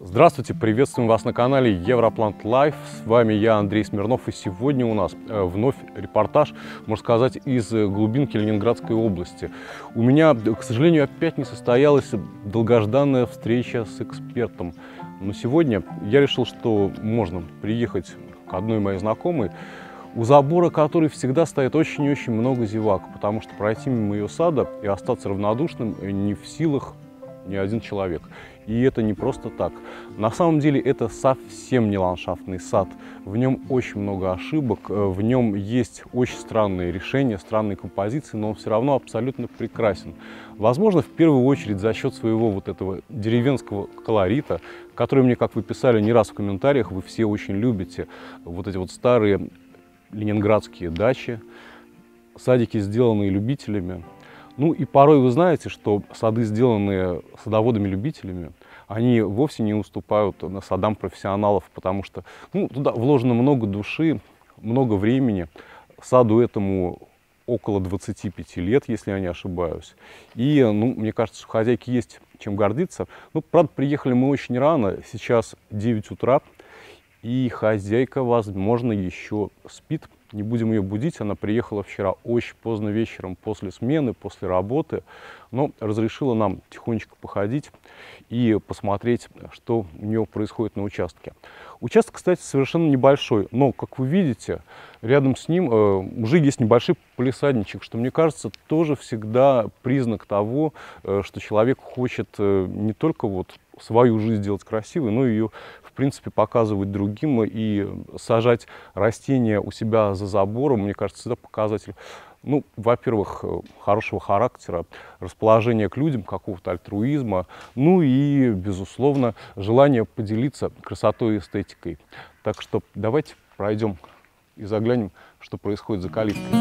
Здравствуйте, приветствуем вас на канале Европлант Лайф. С вами я, Андрей Смирнов, и сегодня у нас вновь репортаж, можно сказать, из глубинки Ленинградской области. У меня, к сожалению, опять не состоялась долгожданная встреча с экспертом. Но сегодня я решил, что можно приехать к одной моей знакомой, у забора которой всегда стоит очень и очень много зевак, потому что пройти мимо ее сада и остаться равнодушным не в силах ни один человек. И это не просто так. На самом деле это совсем не ландшафтный сад. В нем очень много ошибок, в нем есть очень странные решения, странные композиции, но он все равно абсолютно прекрасен. Возможно, в первую очередь за счет своего вот этого деревенского колорита, который мне, как вы писали не раз в комментариях, вы все очень любите. Вот эти вот старые ленинградские дачи, садики, сделанные любителями. Ну и порой вы знаете, что сады, сделанные садоводами-любителями, они вовсе не уступают садам профессионалов, потому что туда вложено много души, много времени. Саду этому около 25 лет, если я не ошибаюсь. И, мне кажется, что хозяйке есть чем гордиться. Правда, приехали мы очень рано, сейчас 9 утра, и хозяйка, возможно, еще спит. Не будем ее будить, она приехала вчера очень поздно вечером после смены, после работы, но разрешила нам тихонечко походить и посмотреть, что у нее происходит на участке. Участок, кстати, совершенно небольшой, но, как вы видите, рядом с ним уже есть небольшой палисадничек, что, мне кажется, тоже всегда признак того, что человек хочет не только свою жизнь сделать красивой, но и ее, в принципе, показывать другим, и сажать растения у себя за забором, мне кажется, это показатель, во-первых, хорошего характера, расположения к людям, какого-то альтруизма, и, безусловно, желание поделиться красотой и эстетикой. Так что давайте пройдем и заглянем, что происходит за калиткой.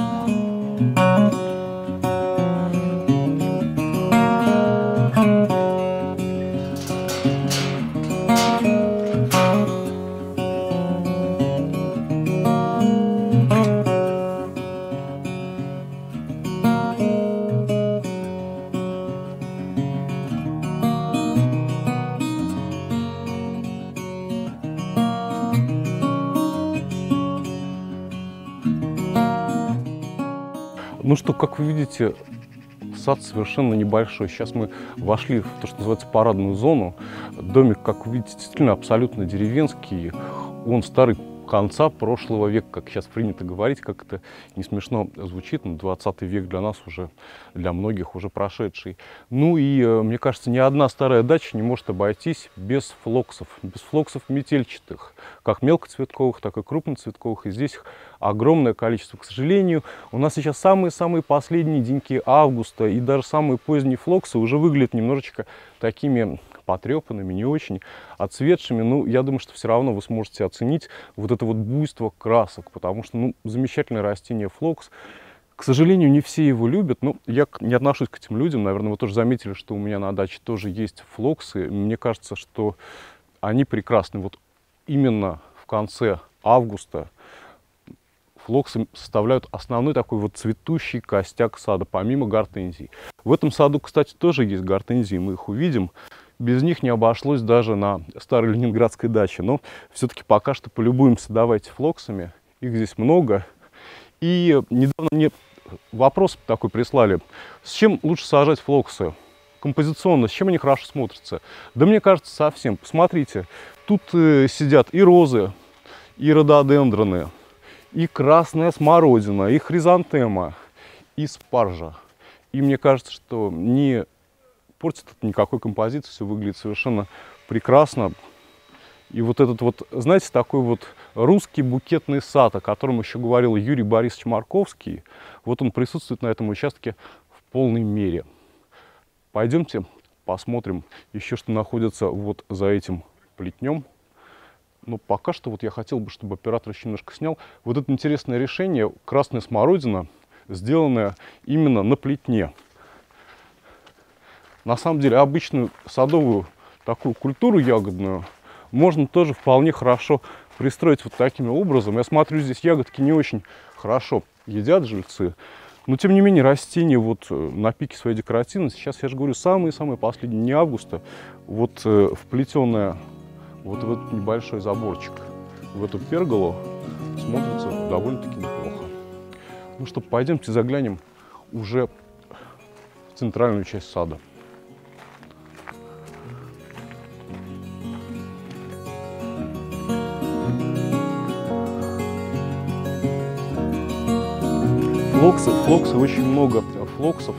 Ну что, как вы видите, сад совершенно небольшой. Сейчас мы вошли в то, что называется парадную зону. Домик, как вы видите, действительно абсолютно деревенский. Он старый, конца прошлого века, как сейчас принято говорить, как это не смешно звучит, но 20 век для нас уже, для многих уже прошедший. Мне кажется, ни одна старая дача не может обойтись без флоксов метельчатых, как мелкоцветковых, так и крупноцветковых, и здесь их огромное количество. К сожалению, у нас сейчас самые-самые последние деньки августа, и даже самые поздние флоксы уже выглядят немножечко такими потрепанными, не очень отцветшими. Я думаю, что все равно вы сможете оценить вот это вот буйство красок, потому что, замечательное растение флокс. К сожалению, не все его любят, но я не отношусь к этим людям. Наверное, вы тоже заметили, что у меня на даче тоже есть флоксы. Мне кажется, что они прекрасны. Вот именно в конце августа флоксы составляют основной такой вот цветущий костяк сада, помимо гортензий. В этом саду, кстати, тоже есть гортензии, мы их увидим. Без них не обошлось даже на старой ленинградской даче. Но все-таки пока что полюбуемся, давайте, флоксами. Их здесь много. И недавно мне вопрос такой прислали. С чем лучше сажать флоксы? Композиционно, с чем они хорошо смотрятся? Да мне кажется, совсем. Посмотрите, тут сидят и розы, и рододендроны, и красная смородина, и хризантема, и спаржа. И мне кажется, что не портит это никакой композиции, все выглядит совершенно прекрасно. И вот этот вот, знаете, такой вот русский букетный сад, о котором еще говорил Юрий Борисович Марковский, вот он присутствует на этом участке в полной мере. Пойдемте посмотрим еще, что находится вот за этим плетнем. Но пока что вот я хотел бы, чтобы оператор еще немножко снял. Вот это интересное решение, красная смородина, сделанная именно на плетне. На самом деле обычную садовую такую культуру ягодную можно тоже вполне хорошо пристроить вот таким образом. Я смотрю, здесь ягодки не очень хорошо едят жильцы, но тем не менее растение вот на пике своей декоративности. Сейчас, я же говорю, самые-самые последние дни августа, вот вплетенная вот в этот небольшой заборчик, в эту перголу, смотрится довольно-таки неплохо. Ну что, пойдемте заглянем уже в центральную часть сада. Флоксы, очень много флоксов.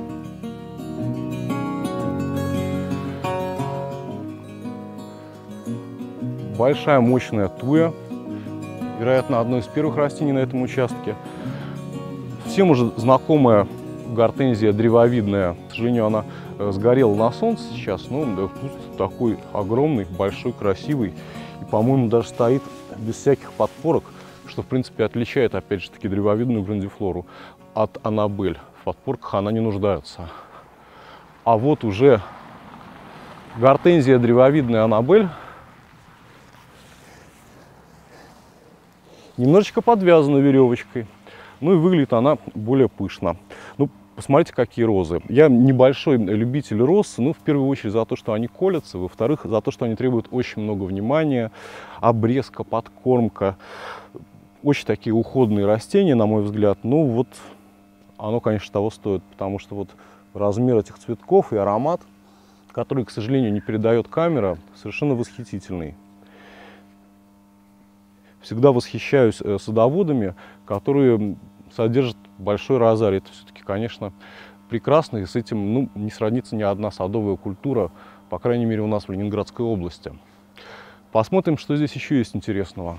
Большая мощная туя, вероятно, одно из первых растений на этом участке. Всем уже знакомая гортензия древовидная, к сожалению, она сгорела на солнце сейчас, но куст такой огромный, большой, красивый. И, по-моему, даже стоит без всяких подпорок, что, в принципе, отличает, опять же таки, древовидную грандифлору от Аннабель. В подпорках она не нуждается. А вот уже гортензия древовидная Аннабель немножечко подвязана веревочкой. Ну и выглядит она более пышно. Ну, посмотрите, какие розы. Я небольшой любитель роз, ну, в первую очередь за то, что они колятся, во-вторых, за то, что они требуют очень много внимания, обрезка, подкормка. Очень такие уходные растения, на мой взгляд. Ну вот, оно, конечно, того стоит, потому что вот размер этих цветков и аромат, который, к сожалению, не передает камера, совершенно восхитительный. Всегда восхищаюсь садоводами, которые содержат большой розарий. Это все-таки, конечно, прекрасно, и с этим, ну, не сравнится ни одна садовая культура, по крайней мере, у нас в Ленинградской области. Посмотрим, что здесь еще есть интересного.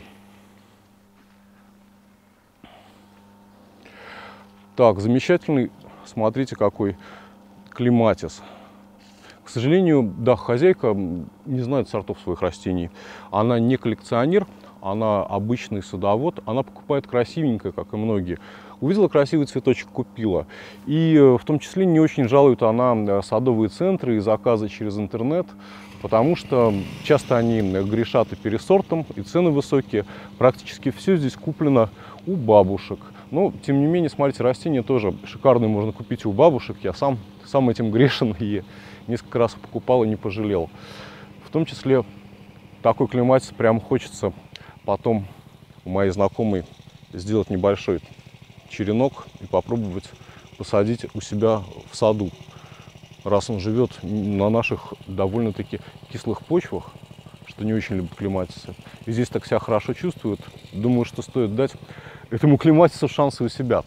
Так, замечательный, смотрите, какой клематис. К сожалению, да, хозяйка не знает сортов своих растений. Она не коллекционер, она обычный садовод, она покупает красивенькое, как и многие. Увидела красивый цветочек, купила. И в том числе не очень жалует она садовые центры и заказы через интернет, потому что часто они грешат и пересортом, и цены высокие. Практически все здесь куплено у бабушек. Но, тем не менее, смотрите, растения тоже шикарные можно купить у бабушек. Я сам этим грешен и несколько раз покупал и не пожалел. В том числе такой клематис прям хочется потом у моей знакомой сделать небольшой черенок и попробовать посадить у себя в саду, раз он живет на наших довольно-таки кислых почвах, что не очень любят клематисы. И здесь так себя хорошо чувствует. Думаю, что стоит дать этому клематису шансы у себя.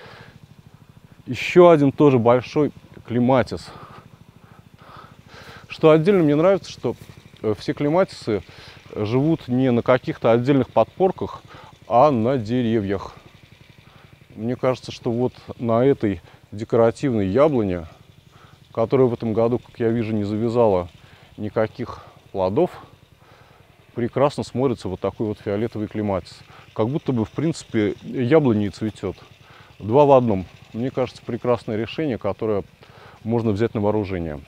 Еще один тоже большой клематис. Что отдельно мне нравится, что все клематисы живут не на каких-то отдельных подпорках, а на деревьях. Мне кажется, что вот на этой декоративной яблоне, которая в этом году, как я вижу, не завязала никаких плодов, прекрасно смотрится вот такой вот фиолетовый клематис. Как будто бы, в принципе, яблони и цветет. Два в одном. Мне кажется, прекрасное решение, которое можно взять на вооружение.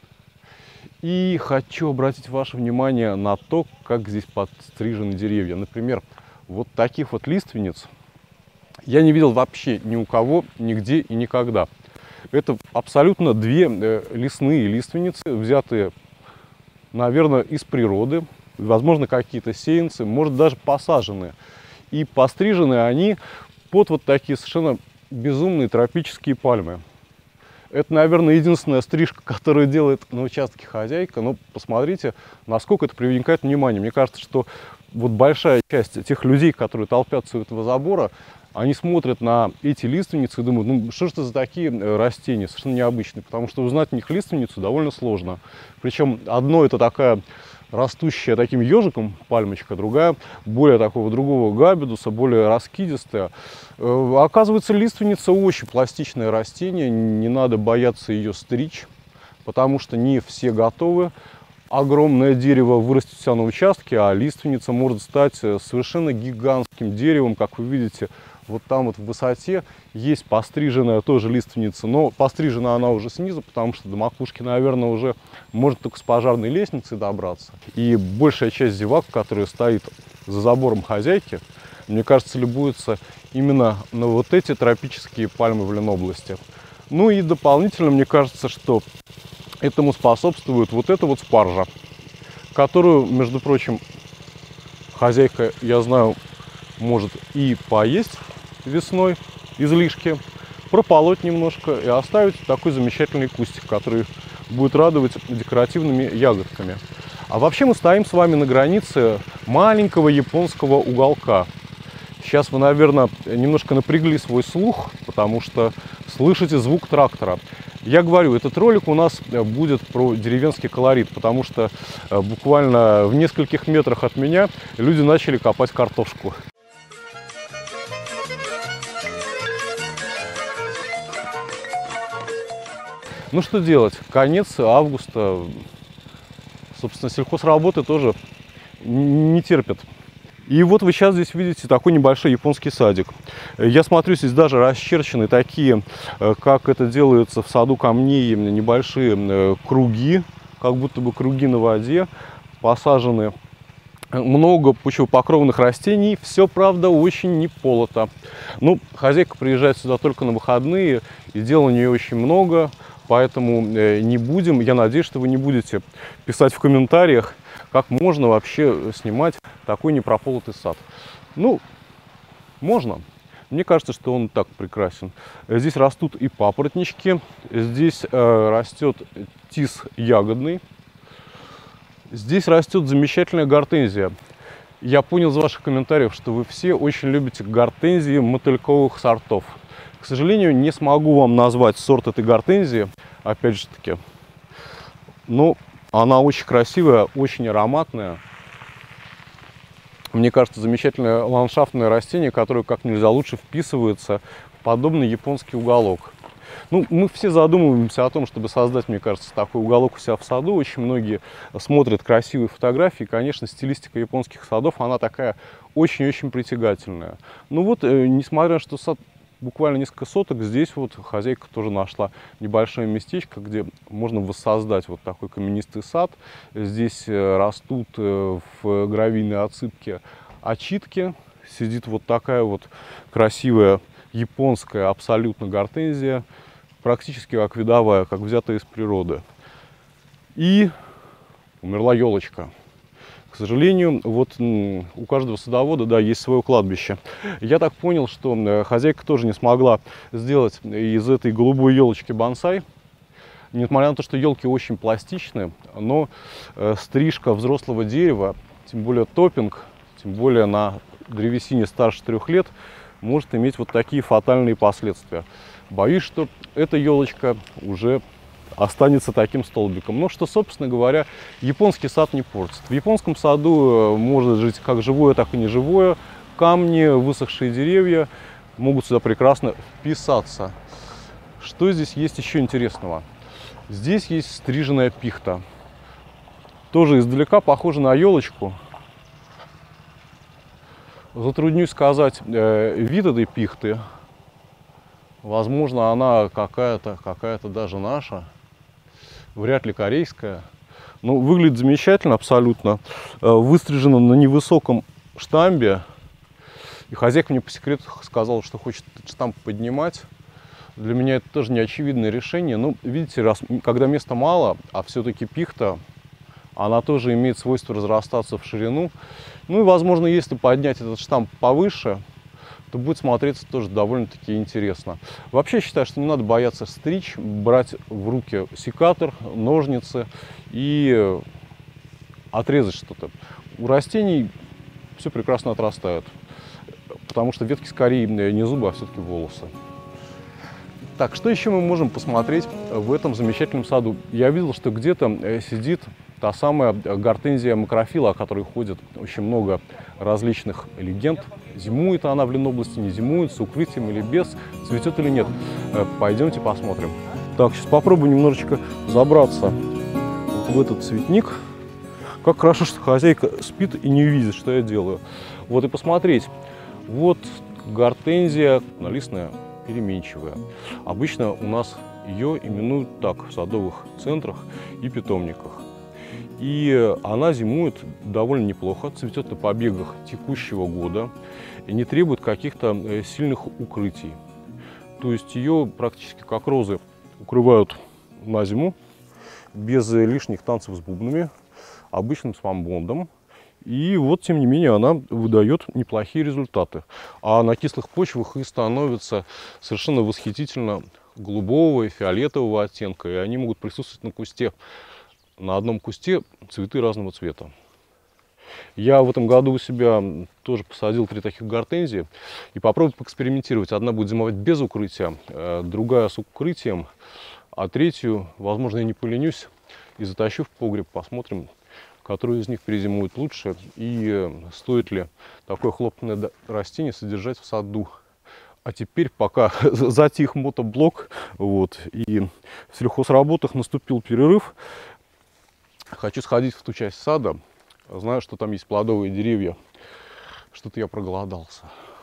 И хочу обратить ваше внимание на то, как здесь подстрижены деревья. Например, вот таких вот лиственниц я не видел вообще ни у кого, нигде и никогда. Это абсолютно две лесные лиственницы, взятые, наверное, из природы. Возможно, какие-то сеянцы, может, даже посаженные. И пострижены они под вот такие совершенно безумные тропические пальмы. Это, наверное, единственная стрижка, которую делает на участке хозяйка. Но посмотрите, насколько это привлекает внимание. Мне кажется, что вот большая часть тех людей, которые толпятся у этого забора, они смотрят на эти лиственницы и думают, ну что же это за такие растения, совершенно необычные. Потому что узнать у них лиственницу довольно сложно. Причем одно это такая растущая таким ежиком пальмочка, другая более такого другого габидуса, более раскидистая. Оказывается, лиственница очень пластичное растение, не надо бояться ее стричь, потому что не все готовы. Огромное дерево вырастет у себя на участке, а лиственница может стать совершенно гигантским деревом, как вы видите. Вот там вот в высоте есть постриженная тоже лиственница, но пострижена она уже снизу, потому что до макушки, наверное, уже можно только с пожарной лестницы добраться. И большая часть зевак, которая стоит за забором хозяйки, мне кажется, любуется именно на вот эти тропические пальмы в Ленобласти. Ну и дополнительно, мне кажется, что этому способствует вот эта вот спаржа, которую, между прочим, хозяйка, я знаю, может и поесть весной излишки, прополоть немножко и оставить такой замечательный кустик, который будет радовать декоративными ягодками. А вообще мы стоим с вами на границе маленького японского уголка. Сейчас вы, наверное, немножко напрягли свой слух, потому что слышите звук трактора. Я говорю, этот ролик у нас будет про деревенский колорит, потому что буквально в нескольких метрах от меня люди начали копать картошку. Ну что делать? Конец августа. Собственно, сельхозработы тоже не терпят. И вот вы сейчас здесь видите такой небольшой японский садик. Я смотрю, здесь даже расчерчены такие, как это делается в саду камней, небольшие круги, как будто бы круги на воде. Посажены много почвопокровных растений. Все, правда, очень неполото. Ну, хозяйка приезжает сюда только на выходные, и дел у нее очень много. Поэтому не будем, я надеюсь, что вы не будете писать в комментариях, как можно вообще снимать такой непрополотый сад. Ну, можно. Мне кажется, что он так прекрасен. Здесь растут и папоротнички, здесь растет тис ягодный, здесь растет замечательная гортензия. Я понял из ваших комментариев, что вы все очень любите гортензии мотыльковых сортов. К сожалению, не смогу вам назвать сорт этой гортензии, опять же таки. Но она очень красивая, очень ароматная. Мне кажется, замечательное ландшафтное растение, которое как нельзя лучше вписывается в подобный японский уголок. Ну, мы все задумываемся о том, чтобы создать, мне кажется, такой уголок у себя в саду. Очень многие смотрят красивые фотографии. Конечно, стилистика японских садов, она такая очень-очень притягательная. Ну вот, несмотря на то, что сад буквально несколько соток, здесь вот хозяйка тоже нашла небольшое местечко, где можно воссоздать вот такой каменистый сад. Здесь растут в гравийной отсыпке очитки. Сидит вот такая вот красивая японская абсолютно гортензия, практически как видовая, как взятая из природы. И умерла елочка. К сожалению, вот у каждого садовода, да, есть свое кладбище. Я так понял, что хозяйка тоже не смогла сделать из этой голубой елочки бонсай. Несмотря на то, что елки очень пластичны, но стрижка взрослого дерева, тем более топпинг, тем более на древесине старше 3 лет, может иметь вот такие фатальные последствия. Боюсь, что эта елочка уже останется таким столбиком. Но что, собственно говоря, японский сад не портит. В японском саду может жить как живое, так и неживое. Камни, высохшие деревья могут сюда прекрасно вписаться. Что здесь есть еще интересного? Здесь есть стриженная пихта. Тоже издалека похожа на елочку. Затруднюсь сказать вид этой пихты. Возможно, она какая-то даже наша. Вряд ли корейская. Но выглядит замечательно абсолютно. Выстрижена на невысоком штамбе. И хозяйка мне по секрету сказала, что хочет этот штамп поднимать. Для меня это тоже не очевидное решение. Но видите, когда места мало, а все-таки пихта, она тоже имеет свойство разрастаться в ширину. Ну и, возможно, если поднять этот штамп повыше, то будет смотреться тоже довольно-таки интересно. Вообще считаю, что не надо бояться стричь, брать в руки секатор, ножницы и отрезать что-то. У растений все прекрасно отрастает, потому что ветки скорее не зубы, а все-таки волосы. Так, что еще мы можем посмотреть в этом замечательном саду? Я видел, что где-то сидит та самая гортензия макрофила, о которой ходит очень много различных легенд. Зимует она в Ленобласти, не зимует, с укрытием или без, цветет или нет. Пойдемте посмотрим. Так, сейчас попробую немножечко забраться вот в этот цветник. Как хорошо, что хозяйка спит и не видит, что я делаю. Вот и посмотреть. Вот гортензия однолистная, переменчивая. Обычно у нас ее именуют так в садовых центрах и питомниках. И она зимует довольно неплохо, цветет на побегах текущего года и не требует каких-то сильных укрытий. То есть ее практически как розы укрывают на зиму. без лишних танцев с бубнами, обычным спамбондом. И вот, тем не менее, она выдает неплохие результаты. А на кислых почвах и становится совершенно восхитительно голубого и фиолетового оттенка. И они могут присутствовать на кусте. На одном кусте цветы разного цвета. Я в этом году у себя тоже посадил 3 таких гортензии. И попробую поэкспериментировать. Одна будет зимовать без укрытия, другая с укрытием. А третью, возможно, я не поленюсь и затащу в погреб. Посмотрим, которые из них перезимуют лучше и стоит ли такое хлопотное растение содержать в саду. А теперь, пока затих мотоблок, вот, и в сельхозработах наступил перерыв, хочу сходить в ту часть сада. Знаю, что там есть плодовые деревья. Что-то я проголодался.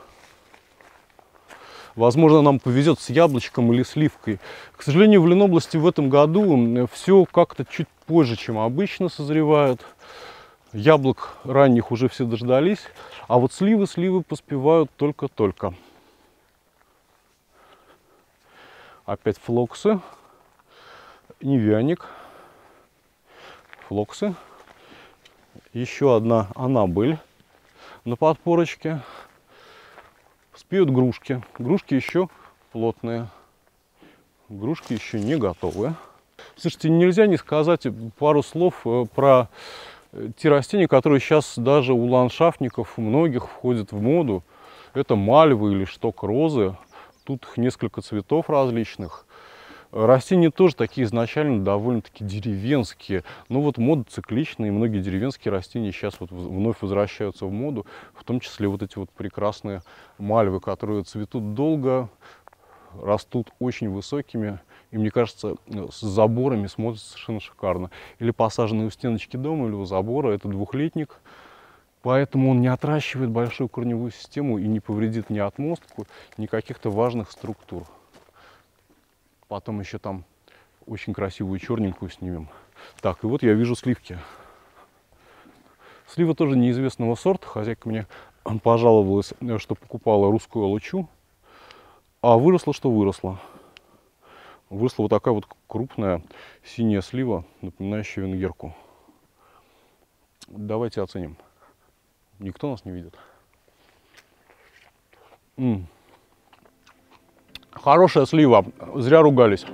Возможно, нам повезет с яблочком или сливкой. К сожалению, в Ленобласти в этом году все как-то чуть позже, чем обычно созревает. Яблок ранних уже все дождались, а вот сливы поспевают только-только. Опять флоксы, невяник, флоксы. Еще одна анабель на подпорочке. Спеют грушки. Грушки еще плотные. Грушки еще не готовы. Слушайте, нельзя не сказать пару слов про те растения, которые сейчас даже у ландшафтников многих входят в моду. Это мальвы или шток розы. Тут их несколько цветов различных. Растения тоже такие изначально довольно-таки деревенские. Но вот мода цикличная, и многие деревенские растения сейчас вот вновь возвращаются в моду. В том числе вот эти вот прекрасные мальвы, которые цветут долго, растут очень высокими. И мне кажется, с заборами смотрится совершенно шикарно. Или посаженные у стеночки дома, или у забора. Это двухлетник. Поэтому он не отращивает большую корневую систему и не повредит ни отмостку, ни каких-то важных структур. Потом еще там очень красивую черненькую снимем. Так, и вот я вижу сливки. Слива тоже неизвестного сорта. Хозяйка мне пожаловалась, что покупала русскую алычу. А выросло, что выросло. Выросла вот такая вот крупная синяя слива, напоминающая венгерку. Давайте оценим. Никто нас не видит. Хорошая слива, зря ругались.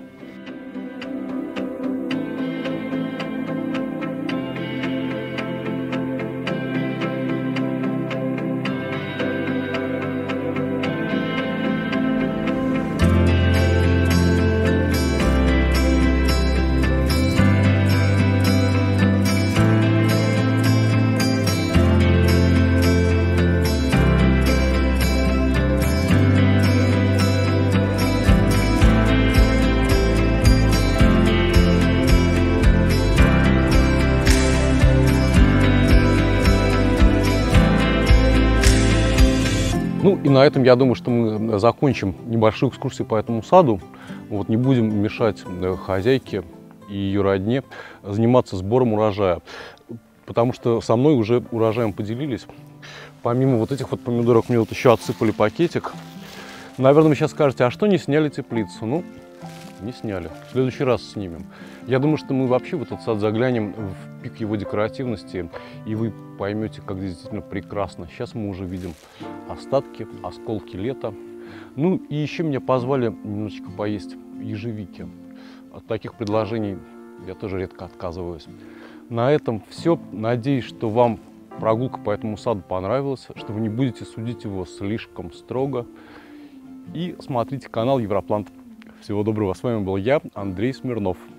Ну и на этом, я думаю, что мы закончим небольшую экскурсию по этому саду. Вот, не будем мешать хозяйке и ее родне заниматься сбором урожая. Потому что со мной уже урожаем поделились. Помимо вот этих вот помидорок мне вот еще отсыпали пакетик. Наверное, вы сейчас скажете, а что не сняли теплицу? Ну, не сняли. В следующий раз снимем. Я думаю, что мы вообще в этот сад заглянем в пик его декоративности, и вы поймете, как здесь действительно прекрасно. Сейчас мы уже видим остатки, осколки лета. Ну и еще меня позвали немножечко поесть ежевики. От таких предложений я тоже редко отказываюсь. На этом все. Надеюсь, что вам прогулка по этому саду понравилась, что вы не будете судить его слишком строго. И смотрите канал Европлант. Всего доброго. С вами был я, Андрей Смирнов.